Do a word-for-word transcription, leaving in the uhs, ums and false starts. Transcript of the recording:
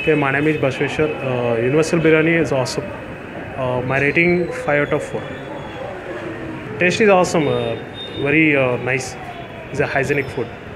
Okay, my name is Bashweshwar. Uh, Universal Biryani is awesome. Uh, my rating five out of four. Taste is awesome. Uh, very uh, nice. It's a hygienic food.